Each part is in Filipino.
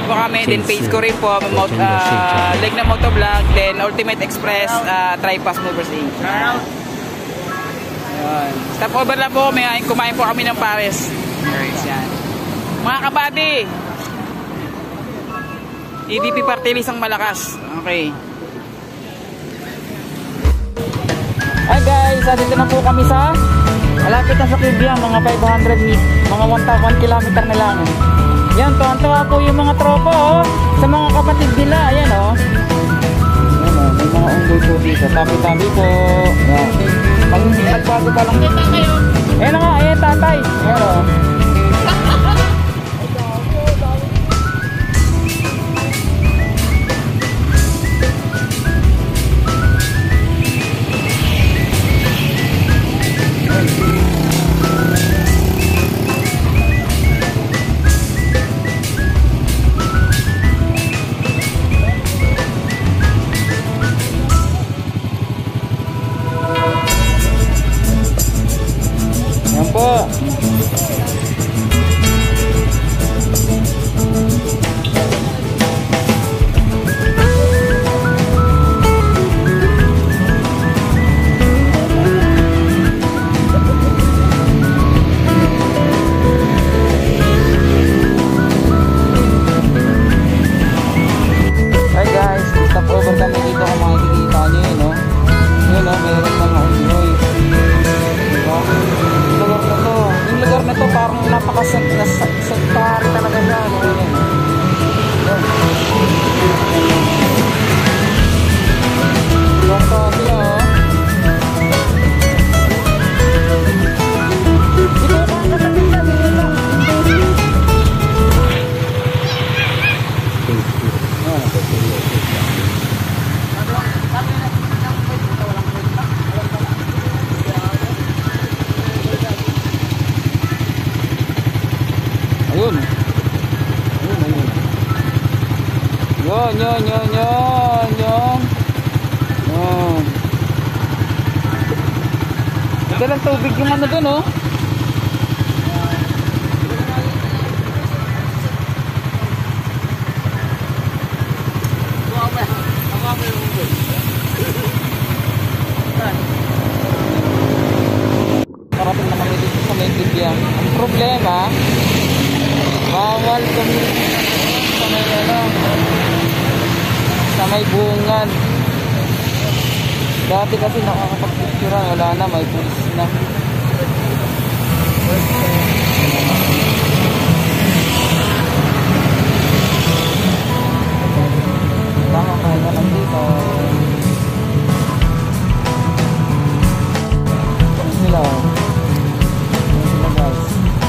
po kami, then page ko rin po, Leg na Motovlog, then Ultimate Express, Tripass Movers Inc. Stop over lang po, kumain po kami ng pares. Yan. Mga kabady, EDP Party List ang malakas. Okay. Hi guys, dito na po kami sa malapit na sa Kibyang, mga 500 meet, mga 1 kilometer na lang. Yan, tuwan-tuwa po yung mga tropa sa mga kapatid nila. Ayan ayan may mga unggoy po dito, tabi-tabi po. Yan. Pag nagbago pa lang. Ayan nga, ayan tatay. Ayan po. Hi guys, stop over kami dito kung makikita nyo yun, no? Yun, no? Meron mga unggoy. Diba? Yung lugar na to parang napaka-sectary talaga siya, no? Yung kasi, ito pa ang katapitan, yun lang. Ayun. Yun. Dalang tubig yung ano dun, oh. Parating naman dito sa may Kibyang. Ang problema, bawal sa may sa may bungan. Dati kasi nakakapag-picture, wala na, may pulis na. Tama kaya na lang dito. Sila guys.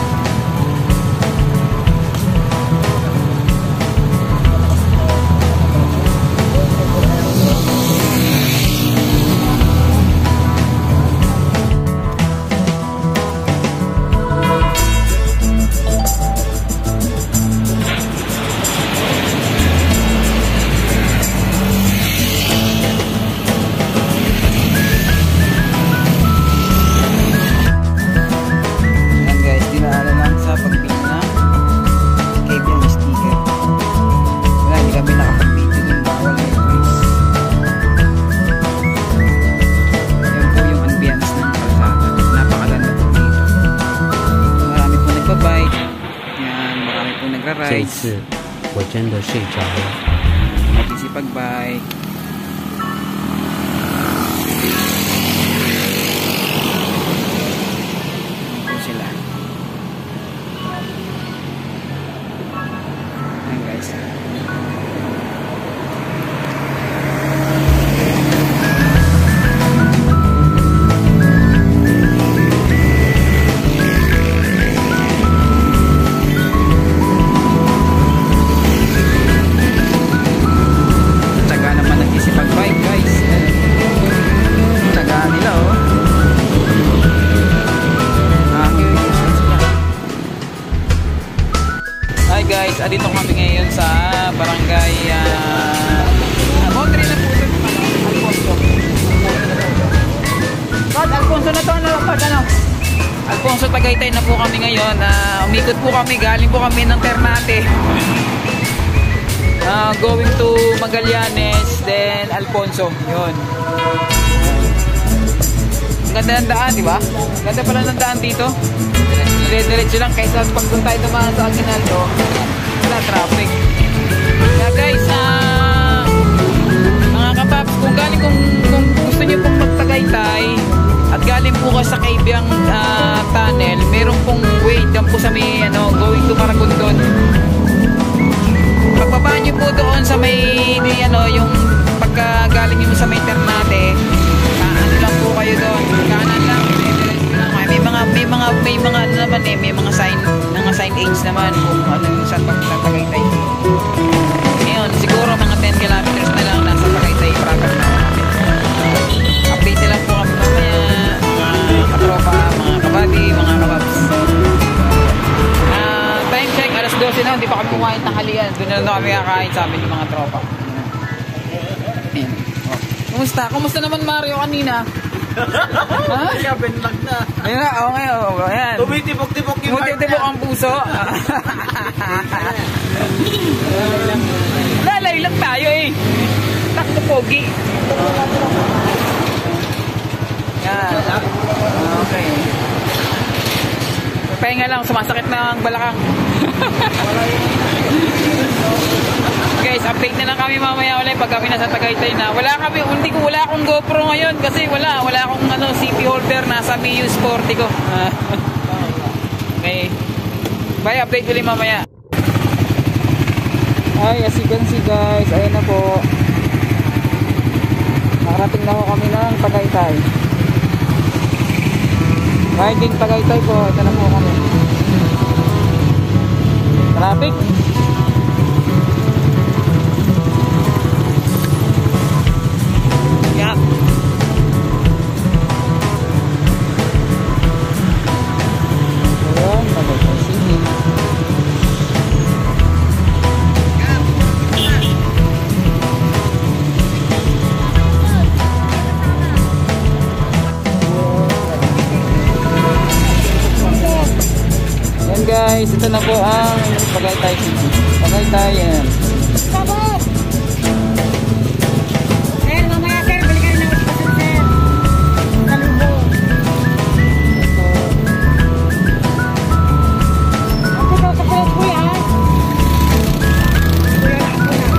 nagbabike. Yan, marami po nagra-rides. 这一次我真的睡着了。 Nagsisipag-bike. Sila. Ayan guys. Guys, dito kami ngayon sa barangay Boundary na po ito, Alfonso. Alfonso na to, Alfonso Tagaytay na po kami ngayon. Umikot po kami, galing po kami ng Ternate. going to Magallanes, then Alfonso. Yun. Ang ganda ng daan, di ba? Ganda pala ng daan dito. Dire-diretso lang kaysa pag doon tayo dumaan sa Aguinaldo, wala traffic. Kaya guys, mga kapaps, kung gusto niyo pong magtagaytay at galing po ka sa Kaibiang tunnel, meron pong way dyan po sa may going to Maragondon. Pagbaba niyo po doon sa may yung pagka galing niyo sa may Ternate, ano lang po kayo doon, kanan lang, may mga ano naman may mga signage naman kung ano yung saan pagtatagaytay. Ngayon, siguro mga 10 kilometers na lang nasa Tagaytay proper na natin. Update lang po kami mamaya, mga katropa, mga kabady, mga kababs. Time check, alas 12 na, hindi pa kami kumain tanghalian. Doon na lang kami kakain sa amin yung mga tropa. Kumusta? Kumusta naman Mario kanina? Ha? Kaya benlag na. Ayun na, oo ngayon. Ayan. Tumitibok-tibok yung heart Tumitibok ang puso. Lalay lang tayo eh. Takto pogi. Yan. Okay. Pahinga lang, sumasakit na ang balakang. Guys, update na lang kami mamaya ulit pag kami nasa Tagaytay na. Wala akong GoPro ngayon kasi wala akong CP holder, nasa Miyu Sporty ko. Okay. Bye, update ulit mamaya. Ay, as you can see guys, ayun na po. Nakarating na po kami ng Tagaytay. Riding Tagaytay po, ito na po kami. Traffic. Yeah. Ayan, Tagaytay City. Ayan guys, ito na po ang Tagaytay City. Tagaytay yan. Sabot! Sir, mamaya sir, balik kayo ng expression sir. Salubong. Ako daw sa kuya kuya. Kuya na ako na.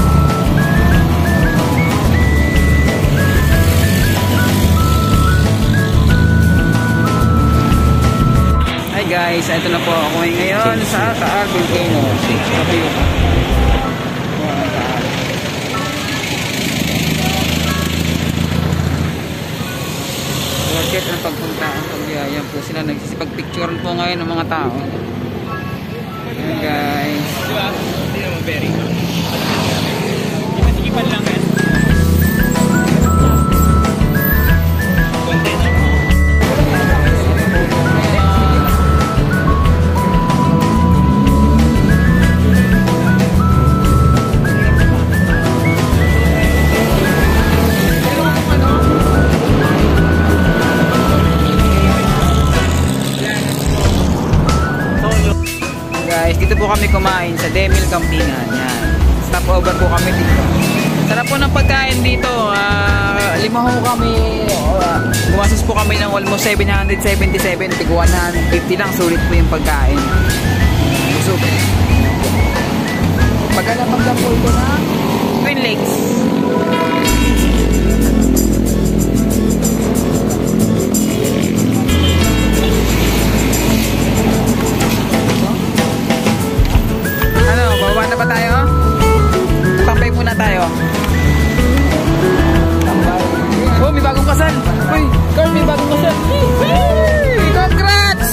Hi guys, ito na po ako ngayon sa Taal Volcano. Check ang pagpuntaan pag yan po sila nagsisipag-picture po ngayon ng mga tao. Ayan guys. Hindi naman very. Masikipan lang yan. Content ako. Guys, dito po kami kumain sa Demil Campingan. Yan. Stop over po kami dito. Sarap po ng pagkain dito. Lima ho kami. Gumasos po kami ng almost 777. Tig 150 lang. Sulit po yung pagkain. Busog. Pagkalapag lang po ito na Twin Lakes. Bababa na ba tayo? Tambay muna tayo. Tambay. Oh, may bagong kasal. Uy, Carl, may bagong kasal. Hey, congrats!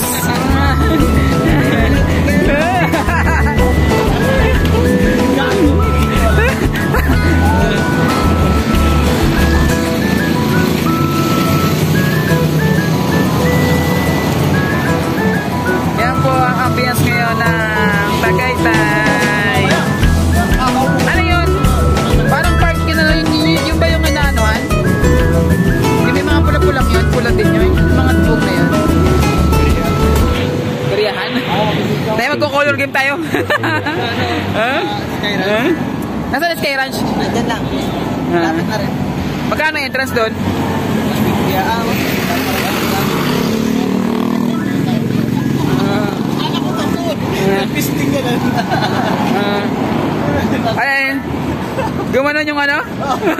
Yan po ang ambience ngayon ng Tagaytay. Ano yun? Parang park yun na yun ba yung inaanuhan? May mga pula-pulang yun, pula din yun. Mga tubog na yun. Gariyahan? Tayo magko-color game tayo. Ha? Nasaan SK Ranch? Nandyan lang. Lapit na rin. Magkano entrance doon? Kaya pisting ka lang. Ayun. Gumanon yung ano?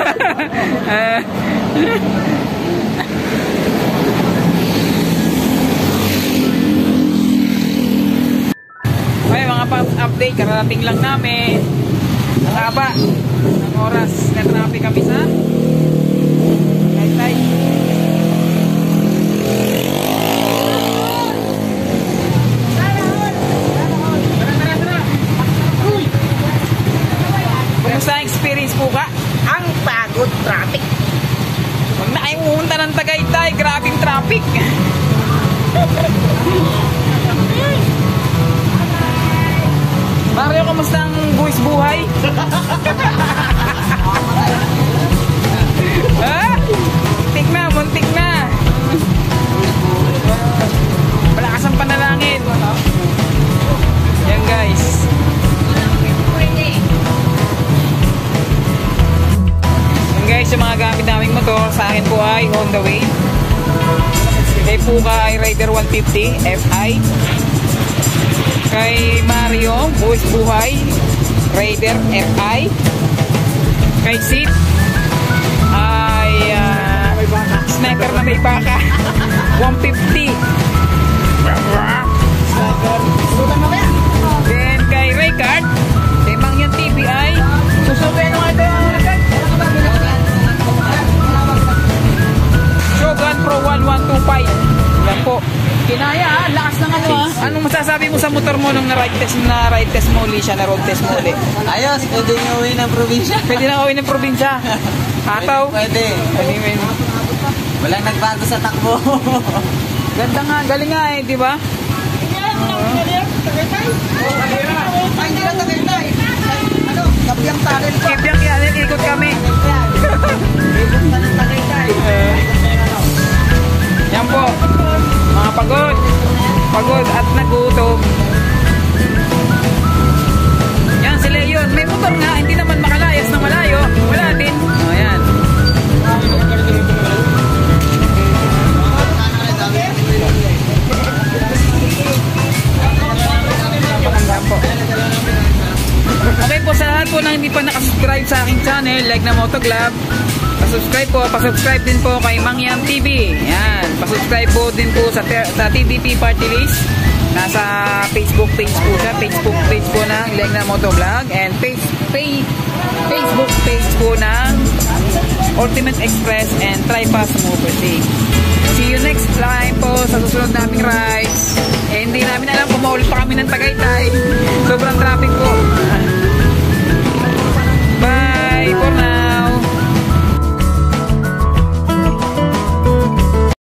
Okay, mga update, kararating lang namin. Ang haba ng oras na traffic kami sa Taytay. Kumusta ang experience po ka? Ang pagod traffic. Huwag na kayong pumunta ng Tagaytay, grabing traffic. Mario, kamusta ang buwis buhay? Ha? Muntik na. Malakas ang panalangin. Yan guys. Yan guys, yung mga gamit naming motor, sa akin po ay Honda Wave. Kay Puka ay Rider 150 FI. Kay Mario, buwis buhay, Raider FI. Kay Sid ay sniper na may baka 150. Then kay Raycard, temang yung TPI. Susubuin nyo nga ito yung Raycard. Shogun Pro 1125. Yan po. Kinaya, lakas ng ano ah. Anong masasabi mo sa motor mo nung na-ride test mo uli siya, na-road test mo uli? Ayos, pwede nyo uwi ng probinsya. Pwede na uwi ng probinsya. Hataw. Pwede. Anyway. Walang nagbago sa takbo. Ganda nga, galing nga eh, di ba? Ay, hindi lang Tagaytay. Ano, Kabyang Tunnel pa. Kibyang yan, ikot kami. Ikot ka ng Tagaytay. Yan po. Mga pagod at nagutom. Yan si Leon. May motor nga, hindi naman makalayas na malayo. Wala din. O yan. Yan po. Okay po, sa lahat po na hindi pa nakasubscribe sa aking channel, like na Motovlog, pasubscribe din po kay Mangyam TV. Yan, pasubscribe po din po sa TDP Party List. Nasa Facebook page po siya, Facebook page po ng like na Motovlog, and Facebook page po ng Ultimate Express and Tripass Motorcycle. See you next time po sa susunod naming rides. Eh, hindi namin alam kung maulit pa kami ng Tagaytay. Sobrang traffic